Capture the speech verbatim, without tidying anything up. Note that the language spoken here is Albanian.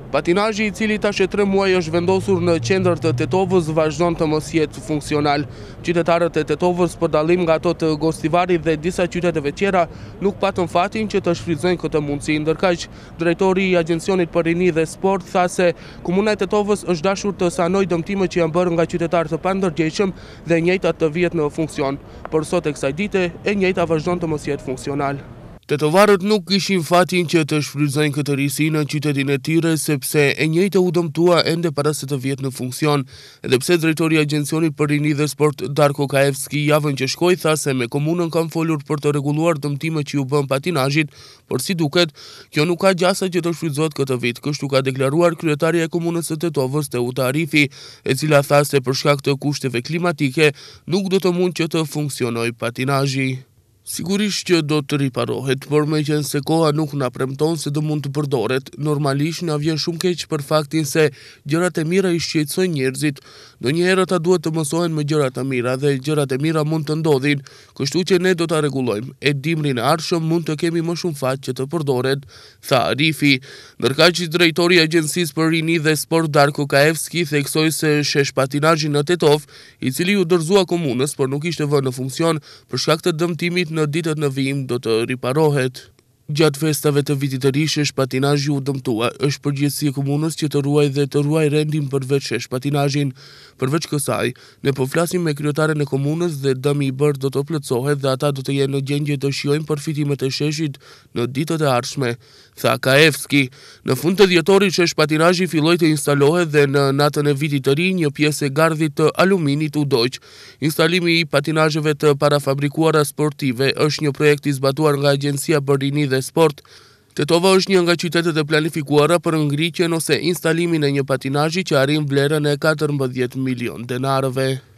Patinazhi, i cili tash e tre muaj është vendosur në qendër të Tetovës, vazhdon të mos jetë funksional. Qytetarët e Tetovës, për dallim nga ato të Gostivarit dhe disa qyteteve tjera, nuk patën fatin që të shfrytëzojnë këtë mundësi. Ndërkaq, drejtori i Agjencionit për Rini dhe Sport tha se Komuna e Tetovës është dashur të sanojë dëmtimet që janë bërë nga qytetarë të pandërgjegjshëm dhe e njëjta të vihet në funksion. Por sot e kësaj dite, e njëjta vazhdon të mos jetë funksional. Tetovarët nuk kishin fatin që të shfrytëzojnë këtë risi në qytetin e tyre, sepse e njëjta u dëmtua ende para se të vjetë në funksion. Edhe pse drejtori i Agjencionit për Rini dhe Sport Darko Kaevski javën që shkoi tha se me komunën kanë folur për të rregulluar dëmtimet që u bën patinazhit, por si duket, kjo nuk ka gjasa që të shfrytëzohet këtë vit. Kështu ka deklaruar kryetaria e komunës së Tetovës, Teuta Arifi, e cila tha se për shkak të kushteve klimatike nuk do të mund që të funksionojë patinazhi. Sigurisht që do të riparohet, por me qenë se koha nuk na premton se do mund të përdoret, normalisht na vjen shumë keq për faktin se gjërat e mira i shqetësojnë njerëzit. Ndonjëherë ata duhet të mësohen me gjërat e mira dhe gjërat e mira mund të ndodhin, kështu që ne do ta rregullojmë. E dimrin e ardhshëm mund të kemi më shumë fat që të përdoret, tha Arifi. Ndërkaq drejtori i Agjencisë për Rini dhe Sport Darko Kaevski theksoi se shesh patinazhin në Tetov, i cili u dorëzua komunës, por nuk ishte vënë në funksion për shkak të dëmtimit në ditët në vijim do të riparohet. Gjatë festave të vitit të ri, shesh patinazhi u dëmtua. Është përgjegjësi e komunës që të ruaj dhe të ruaj rendin përveç shesh patinazhin. Përveç kësaj, ne po flasim me kryetaren e komunës dhe dëmi i bërë do të plotësohet dhe ata do të jenë në gjendje të shijojnë përfitimet e sheshit në ditët e ardhshme, tha Kaevski. Në fund të dhjetorit, shesh patinazhi filloi të instalohet dhe në natën e vitit të ri një pjesë e gardhit të aluminit u doq. Instalimi i patinazheve të parafabrikuara sportive është një projekt i zbatuar nga Agjencia për Rini dhe Sport. Tetova është një nga qytetet e planifikuara për ngritjen ose instalimin e një patinazhi që arrin vlerën e katërmbëdhjetë milion denarëve.